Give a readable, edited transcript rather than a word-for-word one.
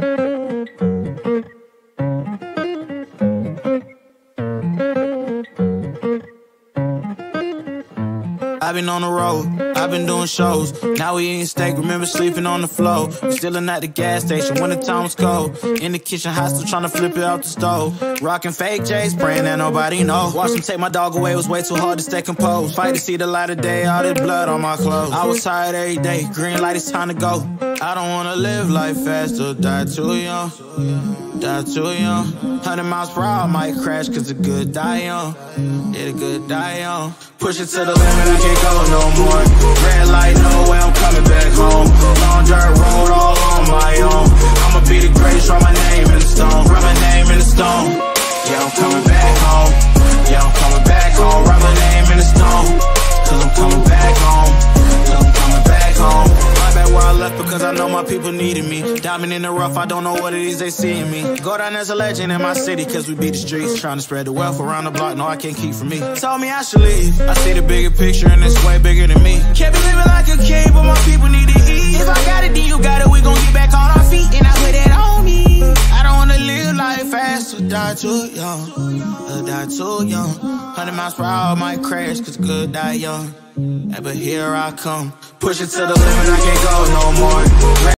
I've been on the road, I've been doing shows. Now we eating steak, remember sleeping on the floor. We stillin' at the gas station when the time was cold. In the kitchen, hot, still tryna flip it out the stove. Rockin' fake J's, praying that nobody know. Watch them take my dog away, it was way too hard to stay composed. Fight to see the light of day, all this blood on my clothes. I was tired every day, green light, it's time to go. I don't wanna live life fast or die too young. Die too young. 100 miles per hour, might crash, cause the good die young. Yeah, the good die young. Push it to the limit, I can't go no more. Red light, no way, I'm coming back home. Long dirt road, all on my own. I'ma be the greatest, write my name in the stone. Write my name in the stone. Yeah, I'm coming back home. Yeah, I'm coming back home. Write my name in the stone. Cause I'm coming back home. Cause I'm coming back home. I'm back where I left because I know my people needed me. Diamond in the rough, I don't know what it is they see in me. Go down as a legend in my city cause we beat the streets. Trying to spread the wealth around the block, no I can't keep from me. Told me I should leave, I see the bigger picture and it's way bigger than me. Can't be living like a king, but my people need to eat. If I got it, then you got it, we gon' get back on our feet. And I put it on me. I don't wanna live life fast or die too young. Or die too young. 100 miles per hour might crash cause good die young. But here I come. Push it to the limit, I can't go no more.